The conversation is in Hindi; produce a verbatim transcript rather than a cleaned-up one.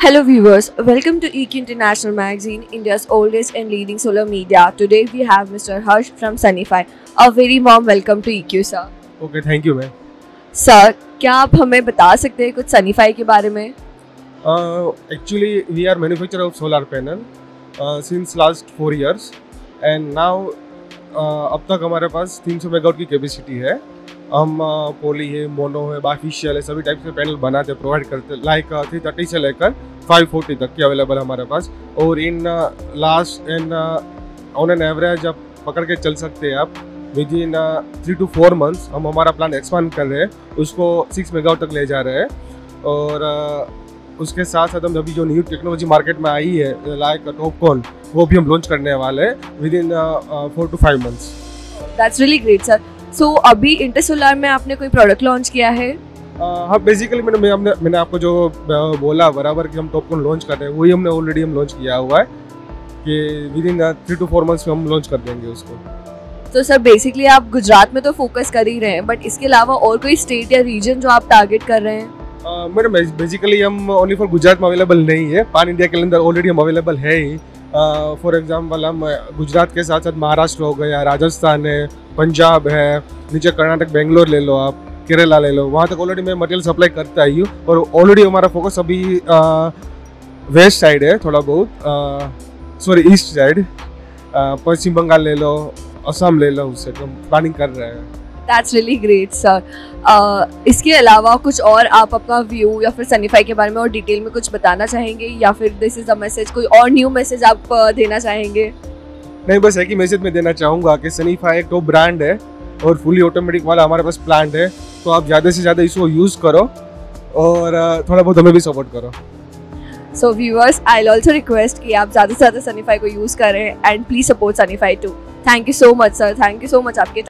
Hello viewers, welcome to E Q International Magazine, India's oldest and leading solar media. Today we have Mister Harsh from Sunnyfy. A very warm welcome to E Q sir. Okay, thank you ma'am. Sir, क्या आप हमें बता सकते हैं कुछ Sunnyfy के बारे में? Uh, actually, we are manufacturer of solar panel uh, since last four years and now uh, अब तक हमारे पास तीन सौ मेगावाट की कैपेसिटी है. हम पोली है, मोनो है, बाइफेशियल है, सभी टाइप के पैनल बनाते प्रोवाइड करते लाइक थ्री थर्टी से लेकर फाइव फोर्टी तक की अवेलेबल हमारे पास. और in last in on an average आप पकड़ के चल सकते हैं आप within three to four months हम हमारा प्लान एक्सपांड कर रहे हैं, उसको सिक्स मेगावाट तक ले जा रहे हैं. और uh, उसके साथ साथ हम अभी जो न्यू टेक्नोलॉजी मार्केट में आई है लाइक टॉपकॉन, वो भी हम लॉन्च करने वाले हैं within four to five months. That's really great sir. So so, अभी इंटरसोलर में आपने कोई प्रोडक्ट लॉन्च किया है? uh, हाँ, बेसिकली मैंने मैं हमने मैंने आपको जो बोला बराबर कि हम टॉपकॉन लॉन्च कर रहे हैं, वही हमने ऑलरेडी हम लॉन्च किया हुआ है कि within three to four months में हम लॉन्च कर देंगे उसको. तो सर बेसिकली आप गुजरात में तो फोकस कर ही रहे हैं, बट इसके अलावा और कोई स्टेट या रीजन जो आप टारगेट कर रहे हैं? uh, मैडम बेसिकली हम ओनली फॉर गुजरात में अवेलेबल नहीं है, पान इंडिया के अंदर ऑलरेडी हम अवेलेबल है ही. फॉर uh, एग्जांपल हम गुजरात के साथ साथ महाराष्ट्र हो गया, राजस्थान है, पंजाब है, नीचे कर्नाटक बेंगलोर ले लो, आप केरला ले लो, वहाँ तक ऑलरेडी मैं मटेरियल सप्लाई करता ही हूँ. और ऑलरेडी हमारा फोकस अभी वेस्ट साइड है थोड़ा बहुत, sorry east side, Paschim Bengal ले लो, असम ले लो, उससे हम प्लानिंग कर रहे हैं. That's really great sir. इसके अलावा कुछ और आप अपना व्यू या फिर सनीफाई के बारे में और डिटेल में कुछ बताना चाहेंगे, या फिर दिस इज अ मैसेज, कोई और न्यू मैसेज आप uh, देना चाहेंगे? नहीं, बस एक ही मैसेज में देना चाहूँगा कि सनीफाई एक टॉप ब्रांड है और फुली ऑटोमेटिक वाला हमारे पास प्लांट है, तो आप ज़्यादा से ज़्यादा इसको यूज़ करो और थोड़ा बहुत हमें भी सपोर्ट करो. So viewers, I will also request कि आप ज़्यादा से ज़्यादा सनीफाई को यूज़ करें and please support Sunify too. Thank you so much sir, thank you so much आपके